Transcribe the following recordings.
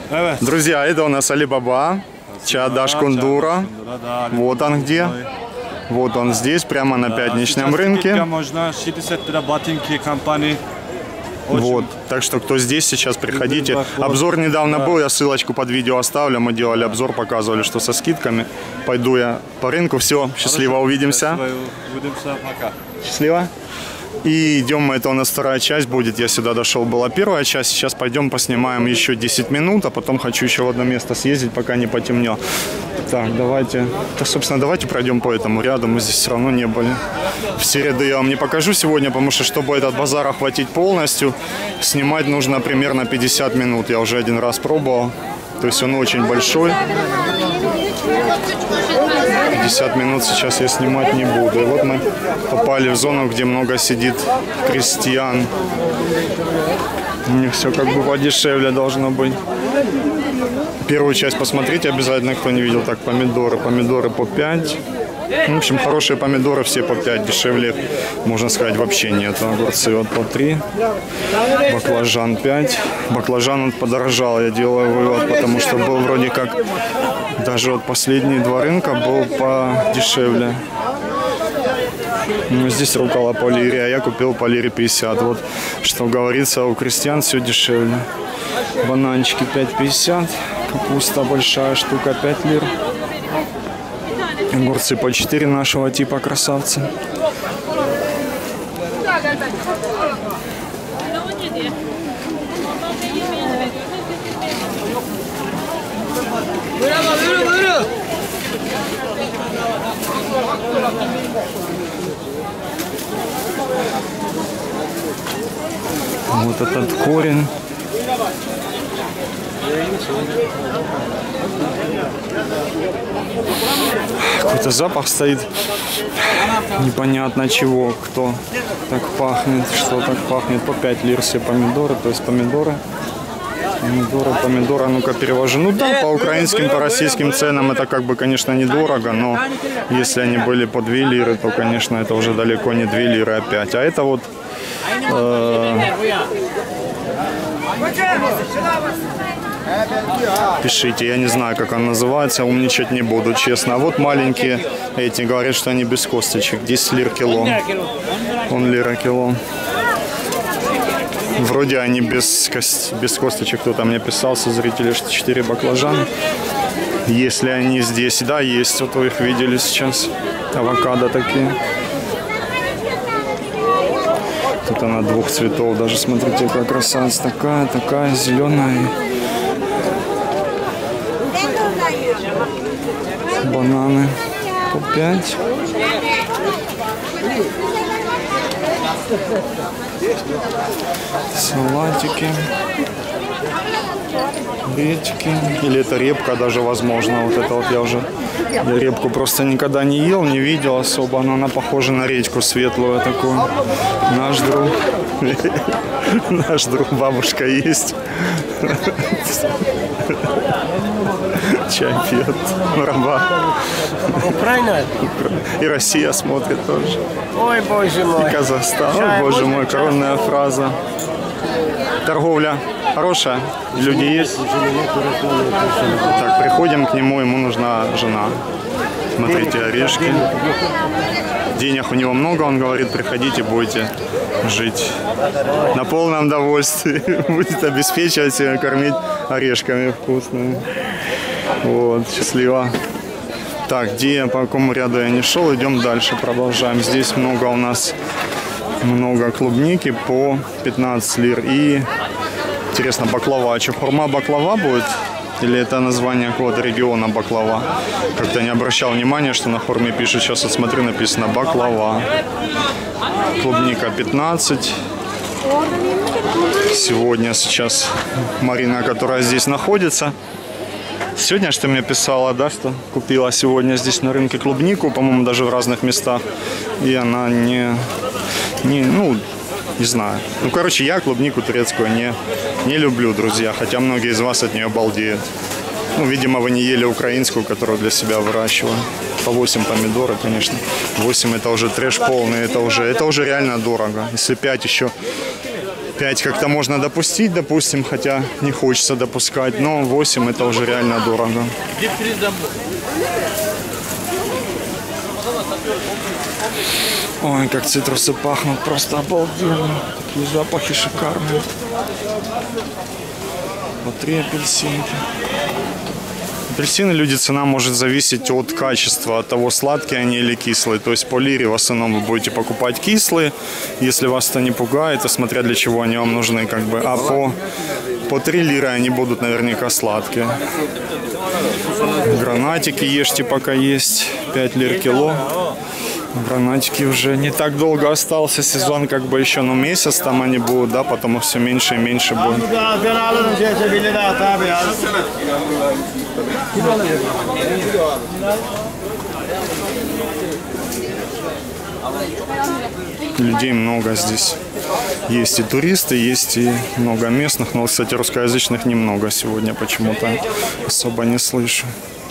Друзья, это у нас Алибаба, Чаадаш Кундура. Вот он где. Вот он здесь, прямо на пятничном рынке. Вот, так что кто здесь сейчас, приходите. Обзор недавно был, я ссылочку под видео оставлю. Мы делали обзор, показывали, что со скидками. Пойду я по рынку. Все, счастливо, увидимся. Счастливо. И идем мы, это у нас вторая часть будет. Я сюда дошел, была первая часть. Сейчас пойдем поснимаем еще 10 минут, а потом хочу еще в одно место съездить, пока не потемнело. Так, давайте. Да, собственно, давайте пройдем по этому ряду. Мы здесь все равно не были. Все ряды я вам не покажу сегодня, потому что, чтобы этот базар охватить полностью, снимать нужно примерно 50 минут. Я уже один раз пробовал. То есть он очень большой. 50 минут сейчас я снимать не буду. И вот мы попали в зону, где много сидит крестьян. У них все как бы подешевле должно быть. Первую часть посмотрите обязательно, кто не видел. Так, помидоры. Помидоры по 5. В общем, хорошие помидоры все по 5. Дешевле, можно сказать, вообще нет. Огурцы вот по 3. Баклажан 5. Баклажан он подорожал, я делаю вывод, потому что был вроде как... Даже вот последние два рынка был подешевле. Ну, здесь рукола по лире, а я купил по лире 50. Вот что говорится, у крестьян все дешевле. Бананчики 5,50. Капуста большая штука 5 лир. Огурцы по 4 нашего типа, красавцы. Вот этот корень. Какой-то запах стоит. Непонятно чего, кто так пахнет, что так пахнет. По 5 лир все помидоры, то есть помидоры. Помидоры, ну-ка перевожу. Ну да, по украинским, по российским ценам это как бы, конечно, недорого, но если они были по 2 лиры, то, конечно, это уже далеко не 2 лиры опять. А это вот... Пишите, я не знаю, как он называется, умничать не буду, честно. А вот маленькие эти, говорят, что они без косточек. 10 лир кило. Он лира кило. Вроде они без косточек. Кто-то мне писал, со зрителей, что 4 баклажана. Если они здесь, да, есть. Вот вы их видели сейчас. Авокадо такие. Тут она двух цветов. Даже смотрите, какая красавица. Такая зеленая. Бананы по 5. Салатики. Редьки. Или это репка даже, возможно. Вот это вот я репку просто никогда не ел, не видел особо. Но она похожа на редьку светлую такую. Наш друг, бабушка есть. Чай пьет. Раба. Украина? И Россия смотрит тоже. Ой, боже мой. И Казахстан. Ой, боже мой, коронная фраза. Торговля хорошая, люди есть. Так, приходим к нему, ему нужна жена. Смотрите, орешки. Денег у него много, он говорит, приходите, будете жить на полном довольстве. Будет обеспечивать себя, кормить орешками вкусными. Вот, счастливо. Так, где, по какому ряду я не шел, идем дальше, продолжаем. Здесь много у нас, много клубники по 15 лир. И, интересно, баклава. Что, хурма баклава будет? Или это название какого-то региона баклава? Как-то не обращал внимания, что на хурме пишут. Сейчас вот смотрю, написано баклава. Клубника 15. Сегодня, сейчас Марина, которая здесь находится. Сегодня, что мне писала, да, что купила сегодня здесь на рынке клубнику, по-моему, даже в разных местах. И она не знаю. Ну, короче, я клубнику турецкую не люблю, друзья. Хотя многие из вас от нее балдеют. Ну, видимо, вы не ели украинскую, которую для себя выращиваю. По 8 помидоры, конечно. 8 это уже трэш полный, это уже реально дорого. Если 5 еще 5 как-то можно допустить, допустим, хотя не хочется допускать, но 8 это уже реально дорого. Ой, как цитрусы пахнут, просто обалденно. Такие запахи шикарные. Вот 3 апельсинки. Апельсины, люди, цена может зависеть от качества, от того, сладкие они или кислые. То есть по лире в основном вы будете покупать кислые. Если вас это не пугает, то смотря для чего они вам нужны. Как бы. А по 3 лиры они будут наверняка сладкие. Гранатики ешьте пока есть. 5 лир кило. Гранатики уже не так долго остался сезон, как бы еще, ну, месяц там они будут, да, потом все меньше и меньше будет. Людей много здесь. Есть и туристы, есть и много местных, но, кстати, русскоязычных немного сегодня почему-то особо не слышу.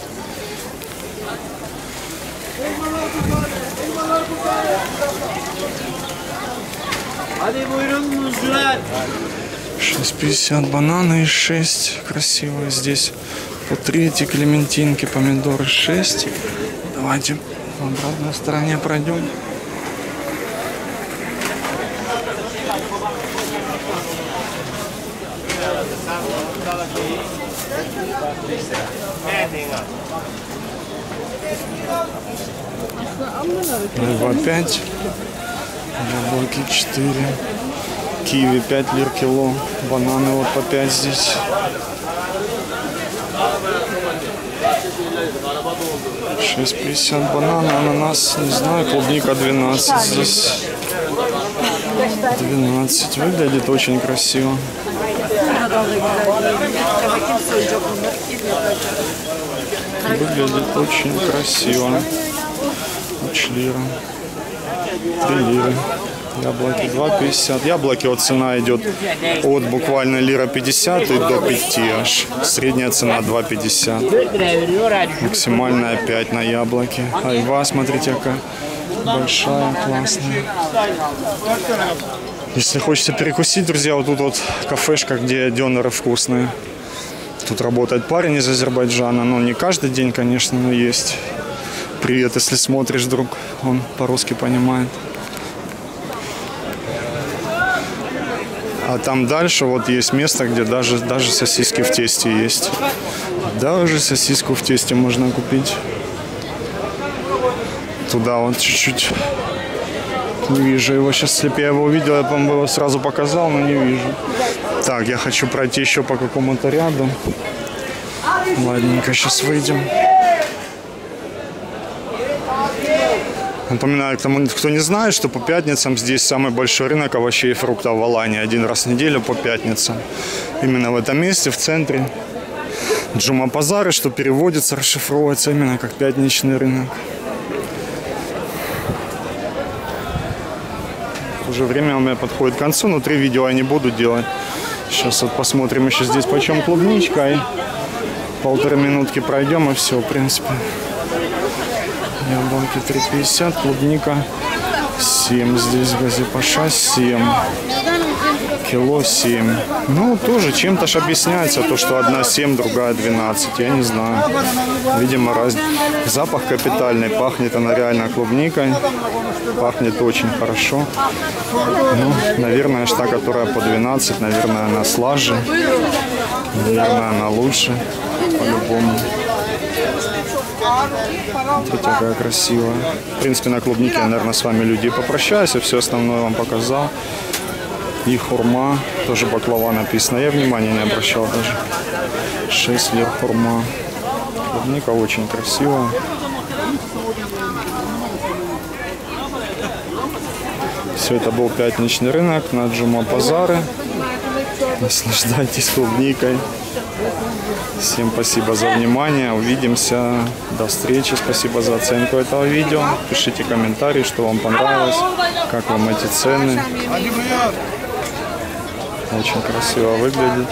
Hadi buyurun muzlar. 6,50 бананы и 6 красивые здесь. По 3 эти клементинки, помидоры 6. Давайте по обратной стороне пройдем. Айва 5. Яблоки 4. Киви 5 лир кило. Бананы вот по 5 здесь. $6,50 бананы, ананас, не знаю, клубника 12 здесь. 12. Выглядит очень красиво. Выглядит очень красиво. 3 лира. 3 лиры. Яблоки 2,50. Яблоки вот цена идет от буквально лира 50 и до 5 аж. Средняя цена 2,50. Максимальная 5 на яблоки. Айва, смотрите, какая большая, классная. Если хочется перекусить, друзья, вот тут вот кафешка, где дёнеры вкусные. Тут работает парень из Азербайджана. Ну, не каждый день, конечно, но есть. Привет, если смотришь, друг. Он по-русски понимает. А там дальше вот есть место, где даже сосиски в тесте есть. Даже сосиску в тесте можно купить. Туда вот чуть-чуть. Не вижу его сейчас. Если бы я его увидел, я бы его сразу показал, но не вижу. Так, я хочу пройти еще по какому-то ряду. Ладненько, сейчас выйдем. Напоминаю, кто не знает, что по пятницам здесь самый большой рынок овощей и фруктов в Алании. 1 раз в неделю по пятницам. Именно в этом месте, в центре. Джума-базары, что переводится, расшифровывается именно как пятничный рынок. Уже время у меня подходит к концу, но 3 видео я не буду делать. Сейчас вот посмотрим еще здесь, почем клубничка. И 1,5 минутки пройдем, и все, в принципе. Яблоки 3,50, клубника 7 здесь, газипаша 7, кило 7. Ну, тоже чем-то ж объясняется то, что одна 7, другая 12, я не знаю. Видимо, запах капитальный, пахнет она реально клубникой, пахнет очень хорошо. Ну, наверное, та, которая по 12, наверное, она слаже, наверное, она лучше, по-любому. Смотрите, какая красивая. В принципе, на клубнике я, наверное, с вами, люди, попрощаюсь. Все основное вам показал. И хурма. Тоже баклава написано. Я внимания не обращал даже. 6 лир хурма. Клубника очень красивая. Все это был пятничный рынок на Джума-базары. Наслаждайтесь клубникой. Всем спасибо за внимание. Увидимся. До встречи. Спасибо за оценку этого видео. Пишите комментарии, что вам понравилось, как вам эти цены. Очень красиво выглядит.